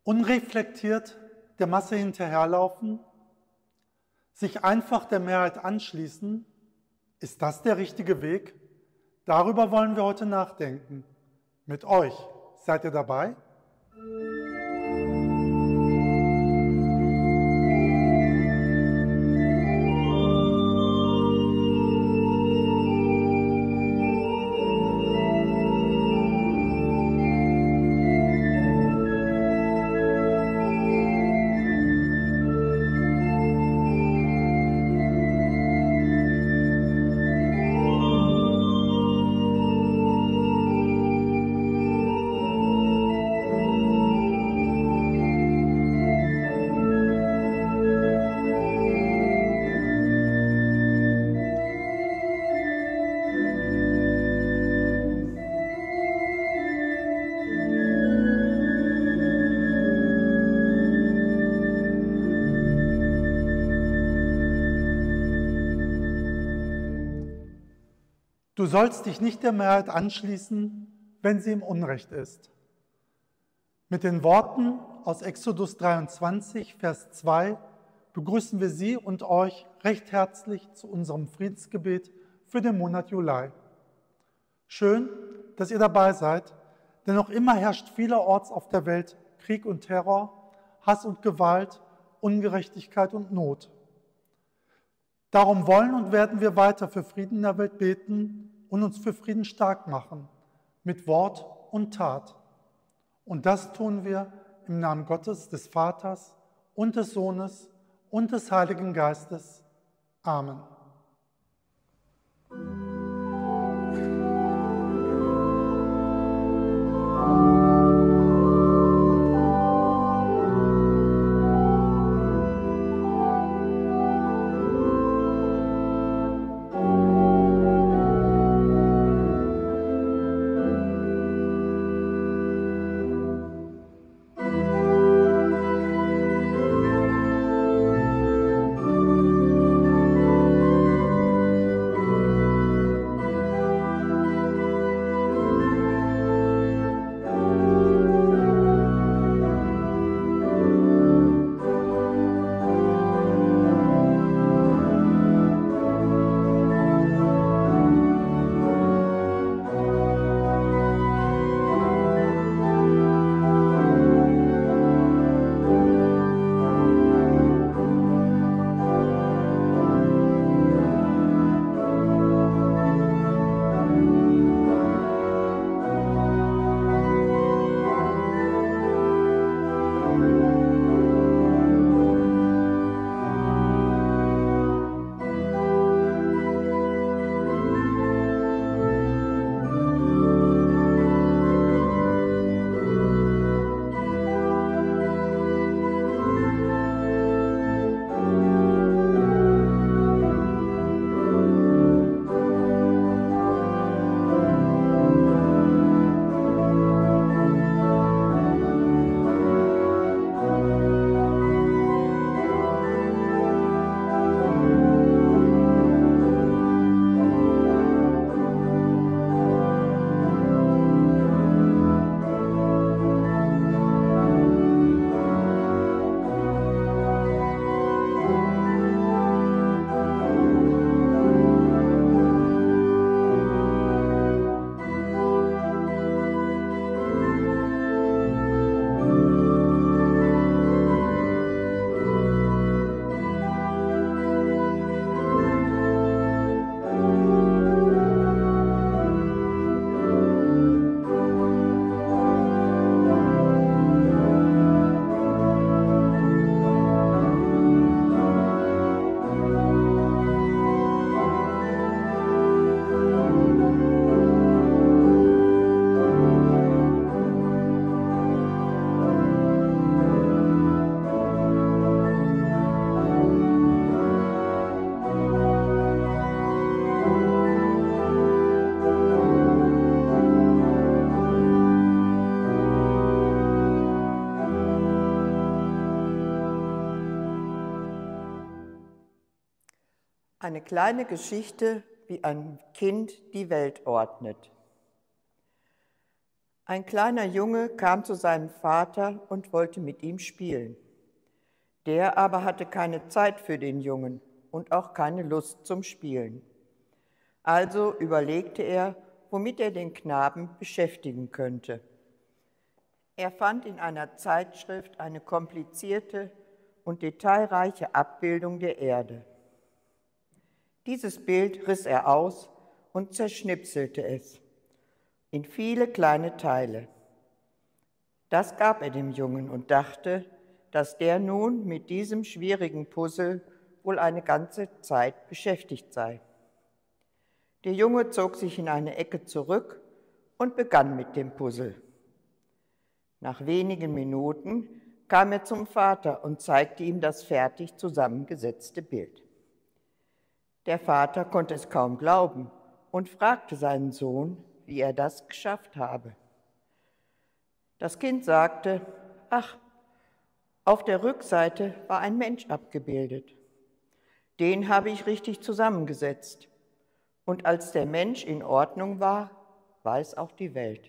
Unreflektiert der Masse hinterherlaufen, sich einfach der Mehrheit anschließen, ist das der richtige Weg? Darüber wollen wir heute nachdenken. Mit euch. Seid ihr dabei? Du sollst dich nicht der Mehrheit anschließen, wenn sie im Unrecht ist. Mit den Worten aus Exodus 23, Vers 2 begrüßen wir Sie und euch recht herzlich zu unserem Friedensgebet für den Monat Juli. Schön, dass ihr dabei seid, denn noch immer herrscht vielerorts auf der Welt Krieg und Terror, Hass und Gewalt, Ungerechtigkeit und Not. Darum wollen und werden wir weiter für Frieden in der Welt beten und uns für Frieden stark machen, mit Wort und Tat. Und das tun wir im Namen Gottes, des Vaters und des Sohnes und des Heiligen Geistes. Amen. Eine kleine Geschichte, wie ein Kind die Welt ordnet. Ein kleiner Junge kam zu seinem Vater und wollte mit ihm spielen. Der aber hatte keine Zeit für den Jungen und auch keine Lust zum Spielen. Also überlegte er, womit er den Knaben beschäftigen könnte. Er fand in einer Zeitschrift eine komplizierte und detailreiche Abbildung der Erde. Dieses Bild riss er aus und zerschnipselte es in viele kleine Teile. Das gab er dem Jungen und dachte, dass der nun mit diesem schwierigen Puzzle wohl eine ganze Zeit beschäftigt sei. Der Junge zog sich in eine Ecke zurück und begann mit dem Puzzle. Nach wenigen Minuten kam er zum Vater und zeigte ihm das fertig zusammengesetzte Bild. Der Vater konnte es kaum glauben und fragte seinen Sohn, wie er das geschafft habe. Das Kind sagte, ach, auf der Rückseite war ein Mensch abgebildet. Den habe ich richtig zusammengesetzt. Und als der Mensch in Ordnung war, war es auch die Welt.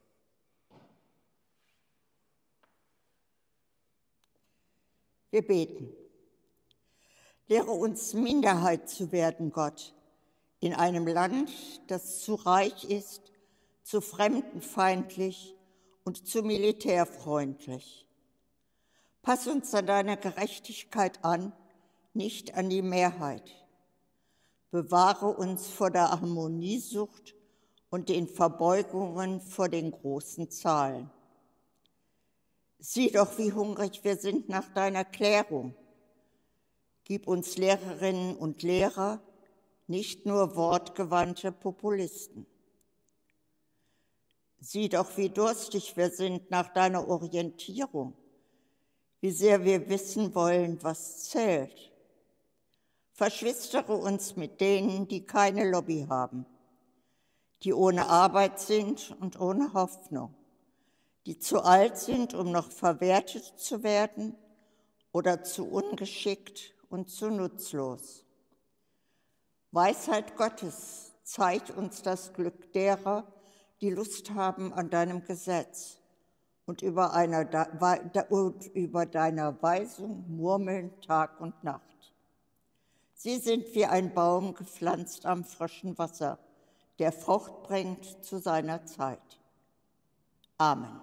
Wir beten. Lehre uns, Minderheit zu werden, Gott, in einem Land, das zu reich ist, zu fremdenfeindlich und zu militärfreundlich. Pass uns an deiner Gerechtigkeit an, nicht an die Mehrheit. Bewahre uns vor der Harmoniesucht und den Verbeugungen vor den großen Zahlen. Sieh doch, wie hungrig wir sind nach deiner Klärung. Gib uns Lehrerinnen und Lehrer, nicht nur wortgewandte Populisten. Sieh doch, wie durstig wir sind nach deiner Orientierung, wie sehr wir wissen wollen, was zählt. Verschwistere uns mit denen, die keine Lobby haben, die ohne Arbeit sind und ohne Hoffnung, die zu alt sind, um noch verwertet zu werden oder zu ungeschickt und zu nutzlos. Weisheit Gottes, zeig uns das Glück derer, die Lust haben an deinem Gesetz und über deiner Weisung murmeln Tag und Nacht. Sie sind wie ein Baum gepflanzt am frischen Wasser, der Frucht bringt zu seiner Zeit. Amen.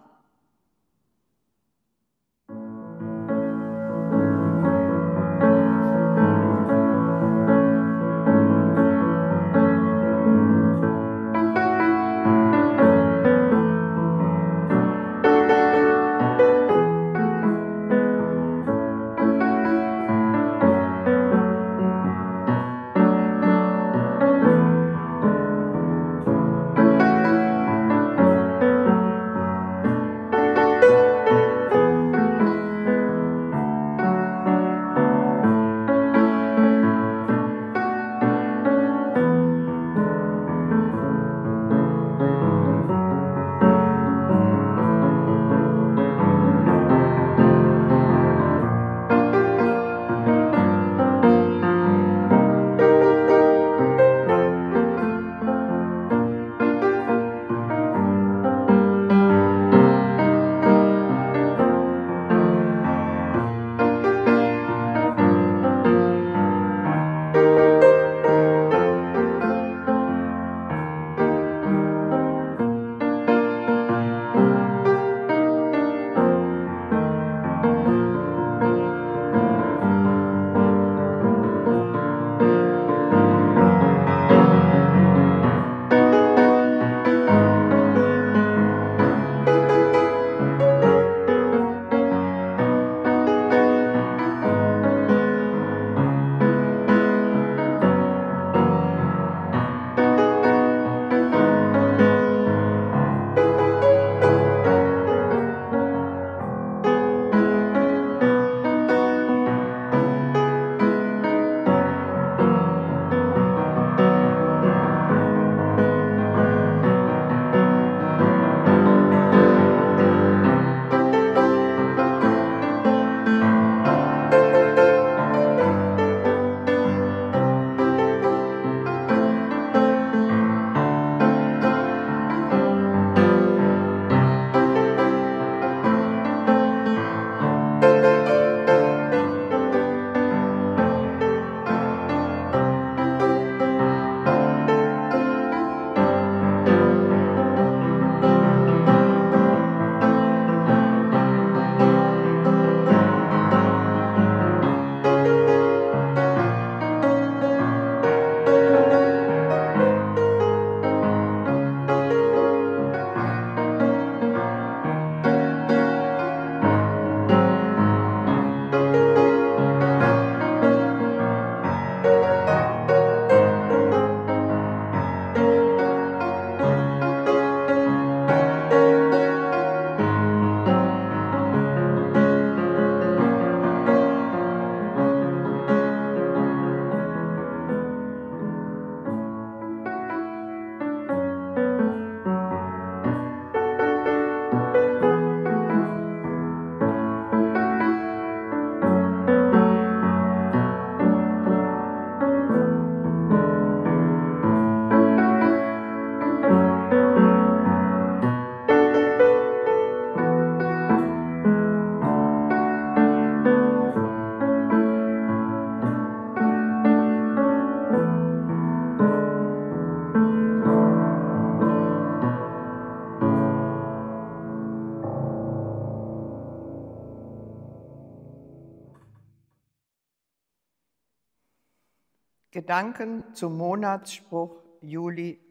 Gedanken zum Monatsspruch Juli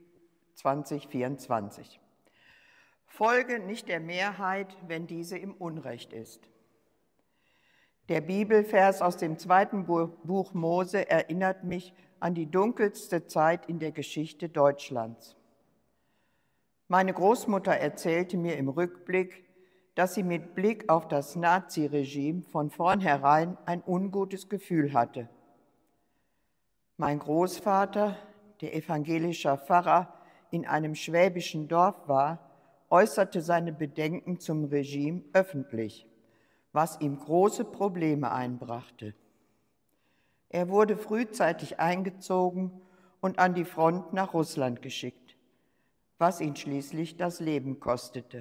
2024. Folge nicht der Mehrheit, wenn diese im Unrecht ist. Der Bibelvers aus dem 2. Buch Mose erinnert mich an die dunkelste Zeit in der Geschichte Deutschlands. Meine Großmutter erzählte mir im Rückblick, dass sie mit Blick auf das Naziregime von vornherein ein ungutes Gefühl hatte. Mein Großvater, der evangelischer Pfarrer in einem schwäbischen Dorf war, äußerte seine Bedenken zum Regime öffentlich, was ihm große Probleme einbrachte. Er wurde frühzeitig eingezogen und an die Front nach Russland geschickt, was ihn schließlich das Leben kostete.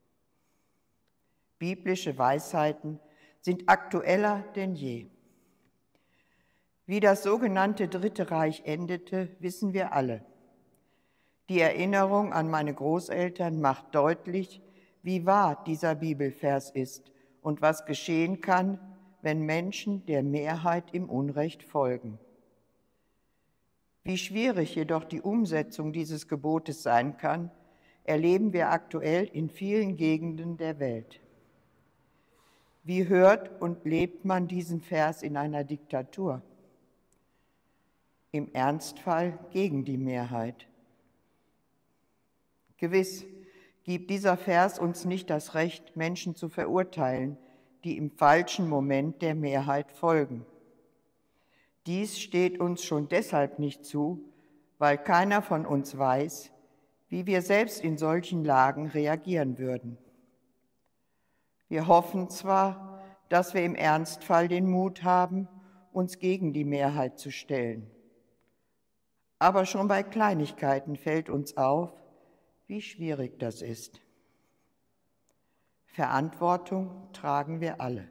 Biblische Weisheiten sind aktueller denn je. Wie das sogenannte Dritte Reich endete, wissen wir alle. Die Erinnerung an meine Großeltern macht deutlich, wie wahr dieser Bibelvers ist und was geschehen kann, wenn Menschen der Mehrheit im Unrecht folgen. Wie schwierig jedoch die Umsetzung dieses Gebotes sein kann, erleben wir aktuell in vielen Gegenden der Welt. Wie hört und lebt man diesen Vers in einer Diktatur? Im Ernstfall gegen die Mehrheit. Gewiss gibt dieser Vers uns nicht das Recht, Menschen zu verurteilen, die im falschen Moment der Mehrheit folgen. Dies steht uns schon deshalb nicht zu, weil keiner von uns weiß, wie wir selbst in solchen Lagen reagieren würden. Wir hoffen zwar, dass wir im Ernstfall den Mut haben, uns gegen die Mehrheit zu stellen. Aber schon bei Kleinigkeiten fällt uns auf, wie schwierig das ist. Verantwortung tragen wir alle.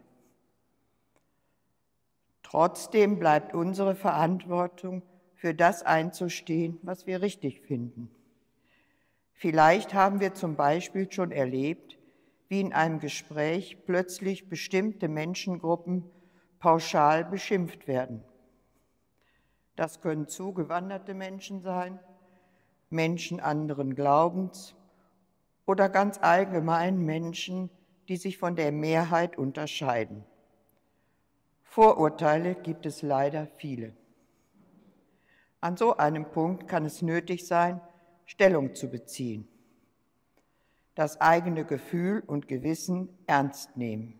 Trotzdem bleibt unsere Verantwortung, für das einzustehen, was wir richtig finden. Vielleicht haben wir zum Beispiel schon erlebt, wie in einem Gespräch plötzlich bestimmte Menschengruppen pauschal beschimpft werden. Das können zugewanderte Menschen sein, Menschen anderen Glaubens oder ganz allgemein Menschen, die sich von der Mehrheit unterscheiden. Vorurteile gibt es leider viele. An so einem Punkt kann es nötig sein, Stellung zu beziehen, das eigene Gefühl und Gewissen ernst nehmen.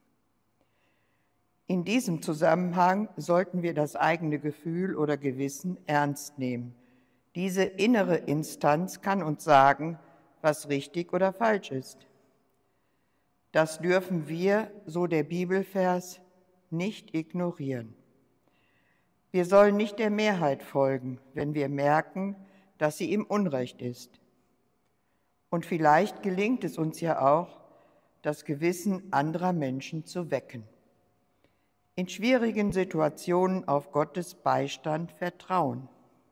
In diesem Zusammenhang sollten wir das eigene Gefühl oder Gewissen ernst nehmen. Diese innere Instanz kann uns sagen, was richtig oder falsch ist. Das dürfen wir, so der Bibelvers, nicht ignorieren. Wir sollen nicht der Mehrheit folgen, wenn wir merken, dass sie im Unrecht ist. Und vielleicht gelingt es uns ja auch, das Gewissen anderer Menschen zu wecken. In schwierigen Situationen auf Gottes Beistand vertrauen.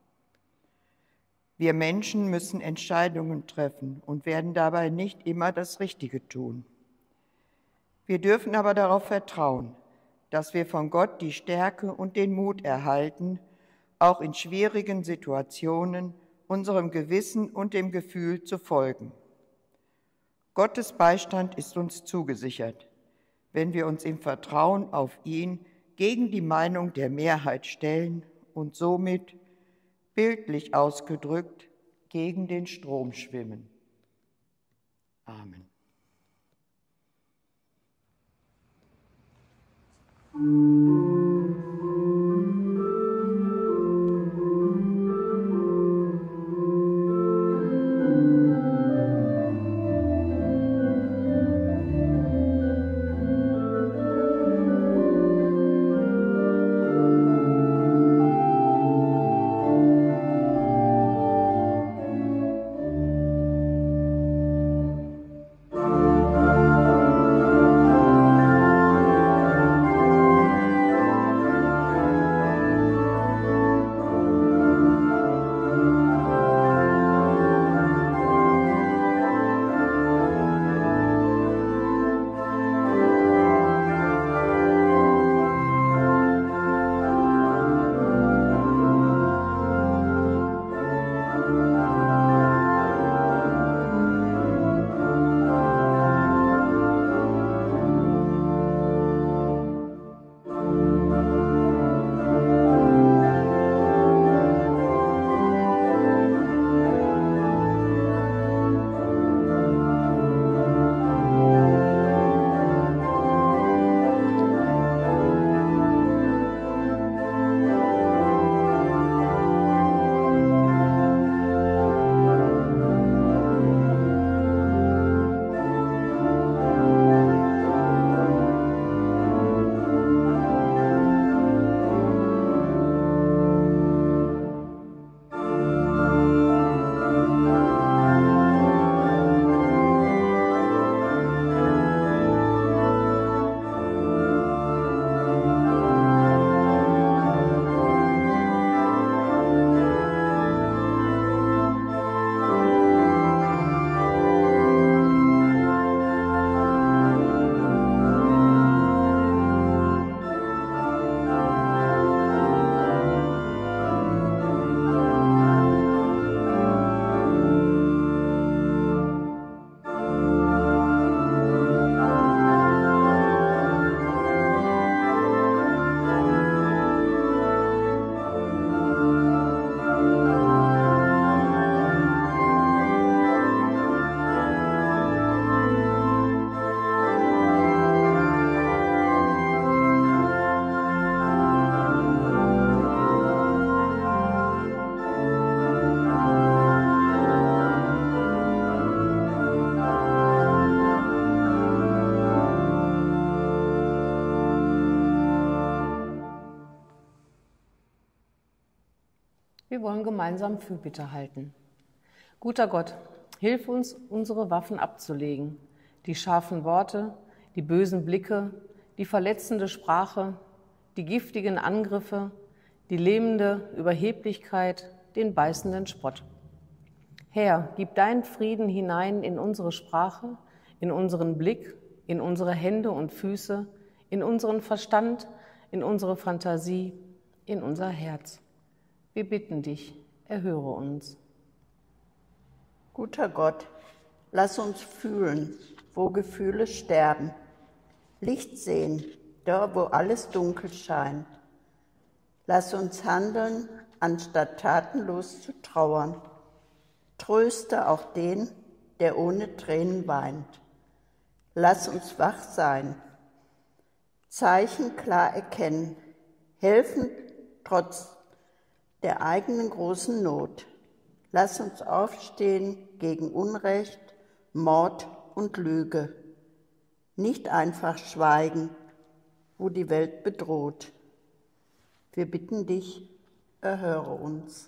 Wir Menschen müssen Entscheidungen treffen und werden dabei nicht immer das Richtige tun. Wir dürfen aber darauf vertrauen, dass wir von Gott die Stärke und den Mut erhalten, auch in schwierigen Situationen unserem Gewissen und dem Gefühl zu folgen. Gottes Beistand ist uns zugesichert, wenn wir uns im Vertrauen auf ihn gegen die Meinung der Mehrheit stellen und somit, bildlich ausgedrückt, gegen den Strom schwimmen. Amen. Wir wollen gemeinsam Fürbitte halten. Guter Gott, hilf uns, unsere Waffen abzulegen, die scharfen Worte, die bösen Blicke, die verletzende Sprache, die giftigen Angriffe, die lähmende Überheblichkeit, den beißenden Spott. Herr, gib deinen Frieden hinein in unsere Sprache, in unseren Blick, in unsere Hände und Füße, in unseren Verstand, in unsere Fantasie, in unser Herz. Wir bitten dich, erhöre uns. Guter Gott, lass uns fühlen, wo Gefühle sterben, Licht sehen, da wo alles dunkel scheint. Lass uns handeln, anstatt tatenlos zu trauern. Tröste auch den, der ohne Tränen weint. Lass uns wach sein, Zeichen klar erkennen, helfen trotz der eigenen großen Not. Lass uns aufstehen gegen Unrecht, Mord und Lüge. Nicht einfach schweigen, wo die Welt bedroht. Wir bitten dich, erhöre uns.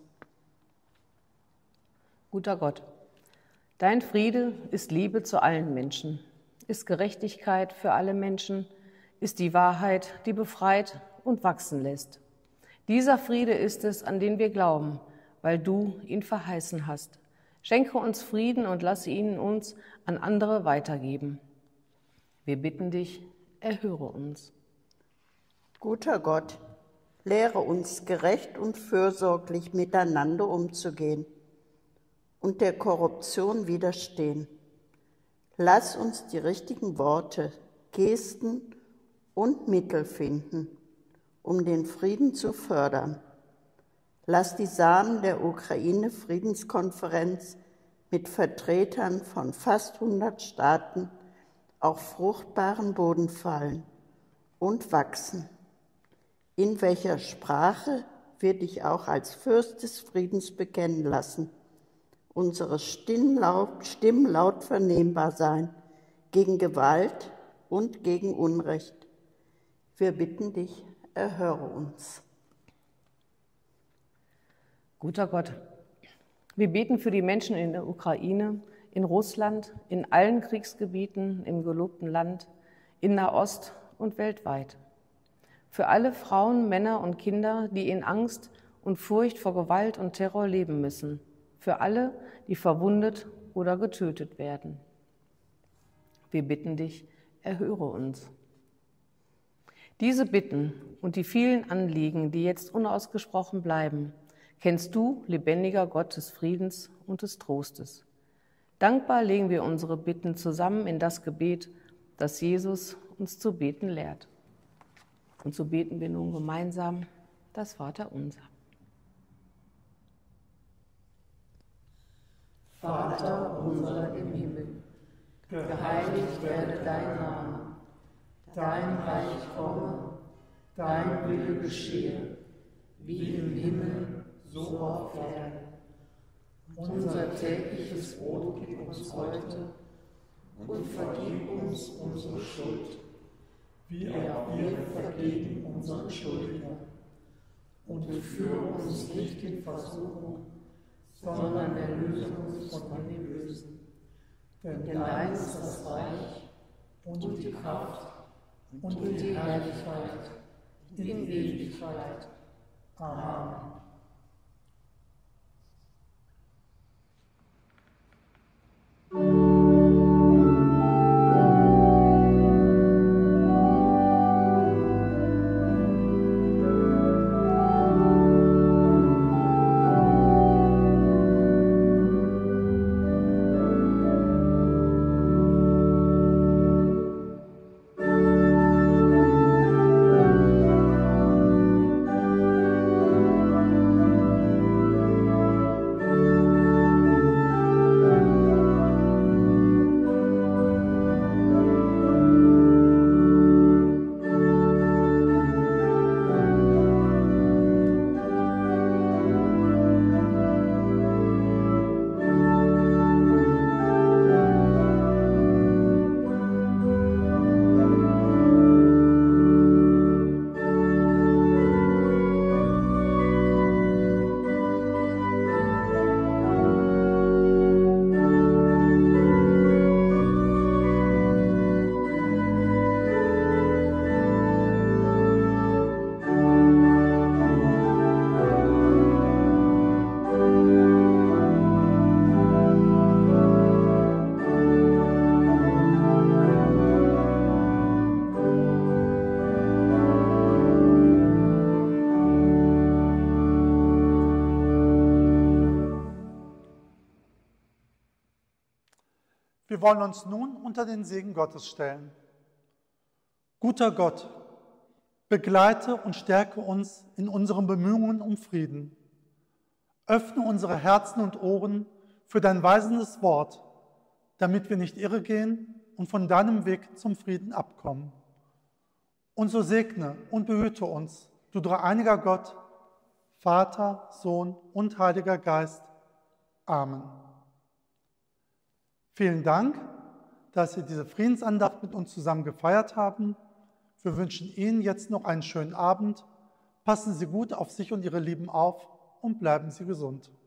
Guter Gott, dein Friede ist Liebe zu allen Menschen, ist Gerechtigkeit für alle Menschen, ist die Wahrheit, die befreit und wachsen lässt. Dieser Friede ist es, an den wir glauben, weil du ihn verheißen hast. Schenke uns Frieden und lasse ihn uns an andere weitergeben. Wir bitten dich, erhöre uns. Guter Gott, lehre uns gerecht und fürsorglich miteinander umzugehen und der Korruption widerstehen. Lass uns die richtigen Worte, Gesten und Mittel finden, um den Frieden zu fördern. Lass die Samen der Ukraine-Friedenskonferenz mit Vertretern von fast 100 Staaten auf fruchtbaren Boden fallen und wachsen. In welcher Sprache wir dich auch als Fürst des Friedens bekennen lassen, unsere Stimmen laut vernehmbar sein, gegen Gewalt und gegen Unrecht. Wir bitten dich, erhöre uns. Guter Gott, wir beten für die Menschen in der Ukraine, in Russland, in allen Kriegsgebieten, im gelobten Land, in Nahost und weltweit. Für alle Frauen, Männer und Kinder, die in Angst und Furcht vor Gewalt und Terror leben müssen. Für alle, die verwundet oder getötet werden. Wir bitten dich, erhöre uns. Diese Bitten und die vielen Anliegen, die jetzt unausgesprochen bleiben, kennst du, lebendiger Gott des Friedens und des Trostes. Dankbar legen wir unsere Bitten zusammen in das Gebet, das Jesus uns zu beten lehrt. Und so beten wir nun gemeinsam das Vaterunser. Vater unser im Himmel, geheiligt werde dein Name, dein Reich komme, dein Wille geschehe, wie im Himmel, so auf Erden. Unser tägliches Brot gib uns heute und vergib uns unsere Schuld, wie auch wir vergeben unseren Schuldigern. Und führe uns nicht in Versuchung, sondern erlöse uns von dem Bösen. Denn dein ist das Reich und die Kraft und die Herrlichkeit in Ewigkeit. Amen. Wir wollen uns nun unter den Segen Gottes stellen. Guter Gott, begleite und stärke uns in unseren Bemühungen um Frieden. Öffne unsere Herzen und Ohren für dein weisendes Wort, damit wir nicht irregehen und von deinem Weg zum Frieden abkommen. Und so segne und behüte uns, du dreieiniger Gott, Vater, Sohn und Heiliger Geist. Amen. Vielen Dank, dass Sie diese Friedensandacht mit uns zusammen gefeiert haben. Wir wünschen Ihnen jetzt noch einen schönen Abend. Passen Sie gut auf sich und Ihre Lieben auf und bleiben Sie gesund.